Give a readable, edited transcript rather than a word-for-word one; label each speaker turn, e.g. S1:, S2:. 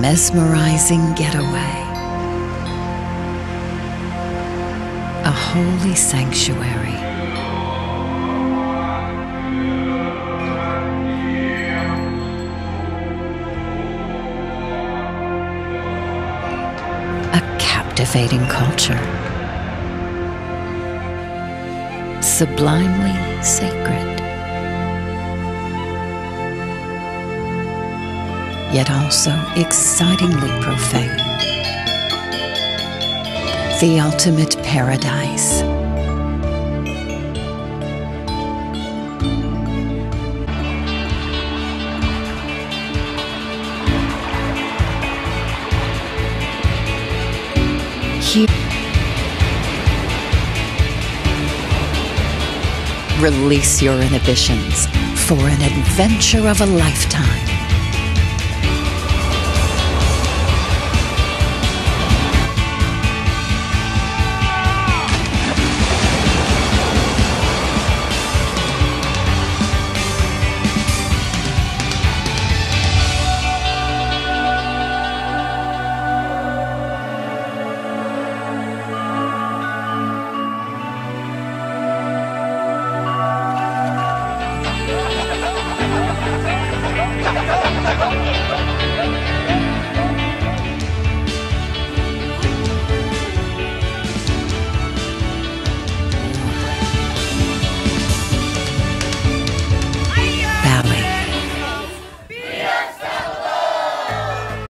S1: mesmerizing getaway. A holy sanctuary. A captivating culture. Sublimely sacred. Yet also excitingly profane. The ultimate paradise. Here, release your inhibitions for an adventure of a lifetime.